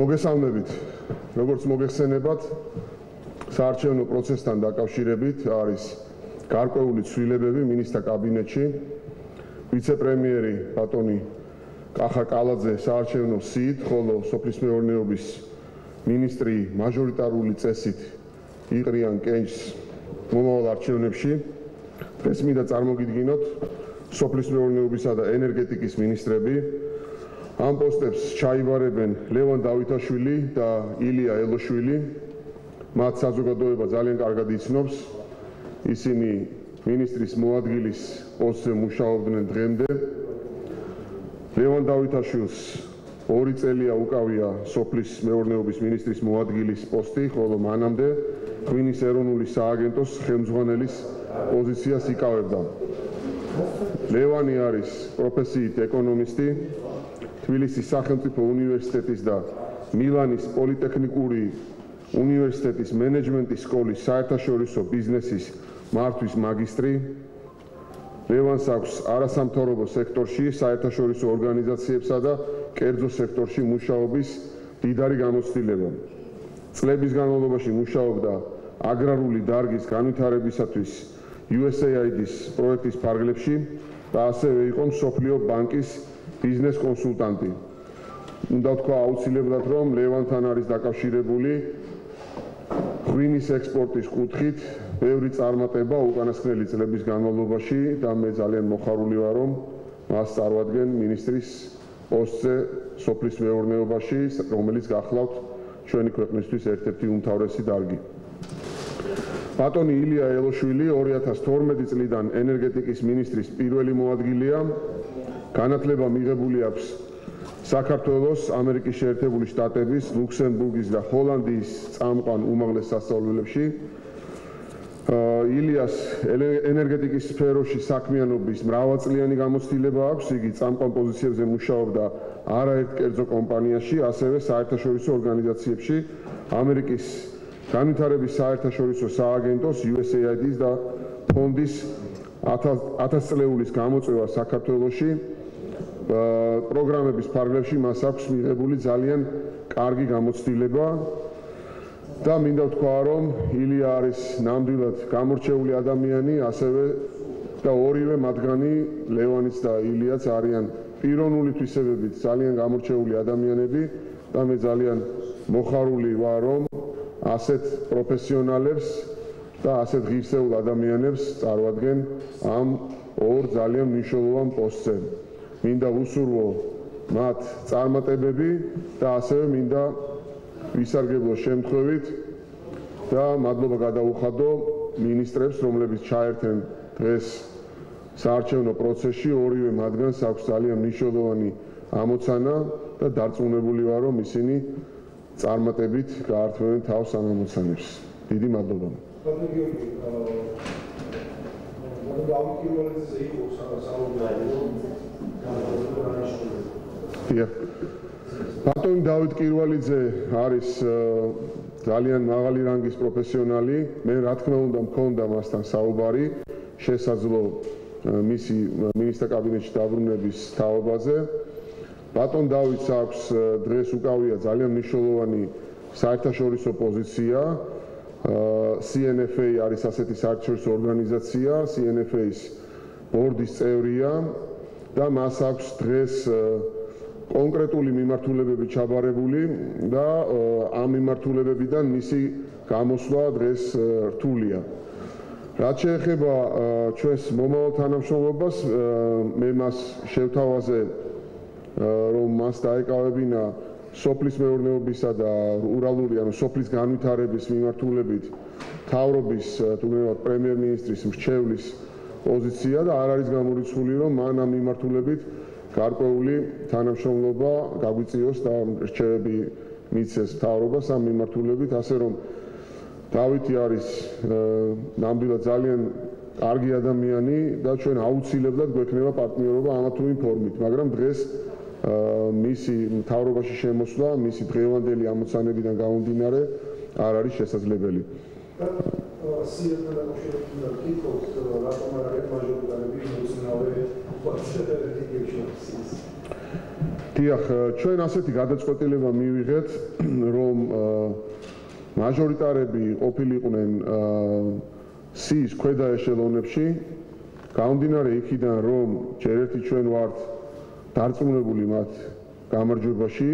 მოგესალმებით. როგორც მოგეხსენებათ, საარჩევნო პროცესთან დაკავშირებით არის გარკვეული ცვლილებები მინისტრთა კაბინეტში. ვიცე-პრემიერი ბატონი კახა კალაძე საარჩევნო სიით, ხოლო სოფლის მეურნეობის მინისტრი მაჟორიტარული წესით იყრიან კენჭს მომავალ არჩევნებში. დღეს მინდა წარმოგიდგინოთ სოფლის მეურნეობისა და ენერგეტიკის მინისტრები. ამ პოსტებს ჩაიბარებენ ლევან დავითაშვილი და ილია ელოშვილი. მათ საზოგადოება ძალიან კარგად იცნობს. ისინი მინისტრის მოადგილის პოსტზე მუშაობდნენ დღემდე. ლევან დავითაშვილს 2 წელია უკავია სოფლის მეურნეობის მინისტრის მოადგილის პოსტი, ხოლო მანამდე ღვინის ეროვნული სააგენტოს ხელმძღვანელის პოზიციას იკავებდა. ლევანი არის პროფესიით ეკონომისტი. თბილისის სახელმწიფო უნივერსიტეტის და მილანის პოლიტექნიკური უნივერსიტეტის მენეჯმენტის სკოლის საერთაშორისო ბიზნესის მართვის მაგისტრი. ლევანს აქვს არასამთავრობო სექტორში, საერთაშორისო ორგანიზაციებსა და კერძო სექტორში მუშაობის დიდარი გამოცდილება. წლების განმავლობაში მუშაობდა აგრარული დარგის განვითარებისათვის USAID-ის პროექტის ფარგლებში და ასევე იყო მსოფლიო ბანკის ბიზნეს კონსულტანტი. უნდა ვთქვა აუცილებლად, რომ ლევანთან არის დაკავშირებული ღვინის ექსპორტის კუთხით ბევრი წარმატება უკანასკნელი წლების განმავლობაში და მე ძალიან მოხარული ვარ, რომ მას წარვადგენ მინისტრის პოსტზე სოფლის მეურნეობაში, რომელიც გახლავთ ჩვენი ქვეყნისთვის ერთ-ერთი უმთავრესი დარგი. ბატონი ილია ელოშვილი 2012 წლიდან ენერგეტიკის მინისტრის პირველი მოადგილეა. განათლება მიღებული აქვს საქართველოს, ამერიკის შეერთებული შტატების, ლუქსემბურგის და ჰოლანდიის წამყვან უმაღლეს სასწავლებლებში. ილიას ენერგეტიკის სფეროში საქმიანობის მრავალწლიანი გამოცდილება აქვს. იგი წამყვან პოზიციებზე მუშაობდა არაერთ კერძო კომპანიაში, ასევე საერთაშორისო ორგანიზაციებში, ამერიკის განვითარების საერთაშორისო სააგენტოს, USAID-ის და ფონდის 1000 წლეულის გამოწვევა საქართველოში. პროგრამების ფარგლებში მას აქვს მიღებული ძალიან კარგი გამოცდილება და მინდა ვთქვა, რომ ილია არის ნამდვილად გამორჩეული ადამიანი, ასევე და ორივე მათგანი, ლევანიც და ილიაც არიან პიროვნული თვისებებით ძალიან გამორჩეული ადამიანები და მე ძალიან მოხარული ვარ, რომ ასეთ პროფესიონალებს და ასეთ ღირსეულ ადამიანებს წარვადგენ ამ ორ ძალიან მნიშვნელოვან პოსტზე. მინდა ვუსურვო მათ წარმატებები და ასევე მინდა ვისარგებლო შემთხვევით და მადლობა გადაუხადო მინისტრებს, რომლებიც ჩაერთენ დღეს საარჩევნო პროცესში. ორივე მათგანს აქვს ძალიან მნიშვნელოვანი ამოცანა და დარწმუნებული ვარ, რომ ისინი წარმატებით გაართმევენ თავს ამ ამოცანებს. დიდი მადლობა. ბატონი დავით კირვალიძე არის ძალიან მაღალი რანგის პროფესიონალი. მე რა თქმა უნდა მქონდა მასთან საუბარი შესაძლო მისი მინისტრთა კაბინეტში დაბრუნების თაობაზე. ბატონ დავითს აქვს დღეს უკავია ძალიან მნიშვნელოვანი საერთაშორისო პოზიცია. CNFA არის ასეთი საერთაშორისო ორგანიზაცია, CNFA-ის ბორდის წევრია და მას აქვს დღეს კონკრეტული მიმართულებები ჩაბარებული და ამ მიმართულებებიდან მისი გამოსვლა დღეს რთულია. რაც შეეხება ჩვენს მომავალ თანამშრომლობას, მე მას შევთავაზე, რომ მას დაეკავებინა სოფლის მეურნეობისა და რურალური, ანუ სოფლის განვითარების მიმართულებით მთავრობის, თუნდაც პრემიერ-მინისტრის მრჩევლის პოზიცია და არ არის გამორიცხული, რომ მან ამ მიმართულებით გარკვეული თანამშრომლობა გაგვიწიოს და რჩევები მიცეს მთავრობას ამ მიმართულებით, ასე რომ დავითი არის ნამდვილად ძალიან კარგი ადამიანი და ჩვენ აუცილებლად გვექნება პარტნიორობა ამა თუ იმ ფორმით, მაგრამ დღეს მისი მთავრობაში შემოსვლა, მისი დღევანდელი ამოცანებიდან გამომდინარე არ არის შესაძლებელი. დიახ, ჩვენ ასეთი გადაწყვეტილება მივიღეთ, რომ მაჟორიტარები ყოფილიყვნენ სიის ქვედა ეშელონებში, გამომდინარე იქიდან, რომ ჯერ ერთი ჩვენ ვართ დარწმუნებული მათ გამარჯვებაში,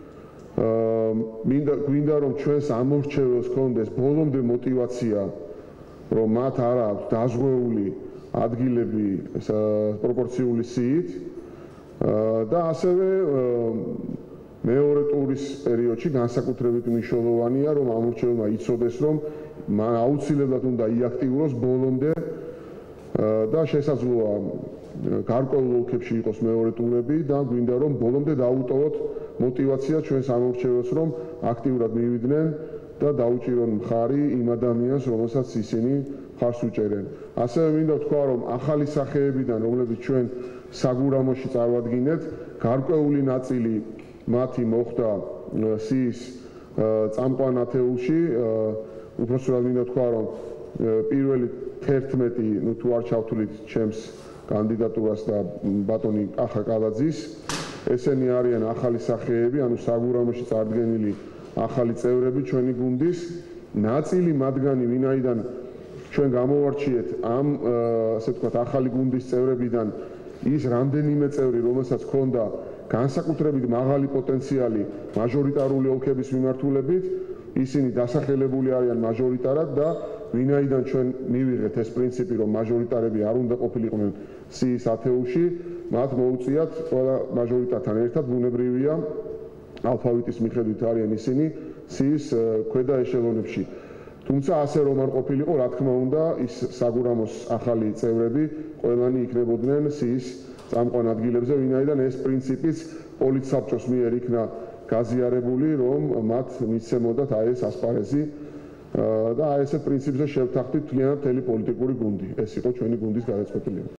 გვინდა რომ ჩვენს ამორჩეველს ჰქონდეს ბოლომდე მოტივაცია, რომ მათ არ აქვს დაზღვეული ადგილები პროპორციული სიით და ასევე მეორე ტურის პერიოდში განსაკუთრებით მნიშვნელოვანია, რომ ამორჩეველმა იცოდეს, რომ მან აუცილებლად უნდა იაქტიუროს ბოლომდე და შესაძლოა გარკვეულ ოლქებში იყოს მეორე ტურები და გვინდა რომ ბოლომდე დაუტოვოთ მოტივაცია ჩვენს ამორჩეველს, რომ აქტიურად მივიდნენ და დაუჭირონ მხარი იმ ადამიანს, რომელსაც ისინი მხარს უჭერენ. ასევე მინდა ვთქვა, რომ ახალი სახეებიდან, რომლებიც ჩვენ საგურამოში წარვადგინეთ, გარკვეული ნაწილი მათი მოხდა სიის წამყვან ათეულში. უпроსტად მინდა ვთქვა, რომ პირველი 11 თუ არ ჩავთვლით ჩემს კანდიდატურას და ბატონი კახა კალაძის, ესენი არიან ახალი სახეები, ანუ საგურამოში წარდგენილი ახალი წევრები ჩვენი გუნდის. ნაწილი მათგანი, ვინაიდან ჩვენ გამოვარჩიეთ ამ ასე ვთქვათ ახალი გუნდის წევრებიდან ის რამდენიმე წევრი, რომელსაც ჰქონდა განსაკუთრებით მაღალი პოტენციალი მაჟორიტარული ოლქების მიმართულებით, ისინი დასახელებული არიან მაჟორიტარად და ვინაიდან ჩვენ მივიღეთ ეს პრინციპი, რომ მაჟორიტარები არ უნდა ყოფილიყვნენ სიის ათეულში, მათ მოუწიათ ყველა მაჟორიტართან ერთად ბუნებრივია ალფავიტის მიხედვით არიან ისინი სიის ქვედა ეშელონებში. თუმცა ასე რომ არ ყოფილიყო, რა თქმა უნდა, ის საგურამოს ახალი წევრები ყველანი იქნებოდნენ სიის წამყვან ადგილებზე, ვინაიდან ეს პრინციპიც პოლიტსაბჭოს მიერ იქნა გაზიარებული, რომ მათ მისცემოდათ აი ეს ასპარეზი და აი ესე პრინციპზე შევთანხმდით მთლიანად მთელი პოლიტიკური გუნდი. ეს იყო ჩვენი გუნდის გადაწყვეტილება.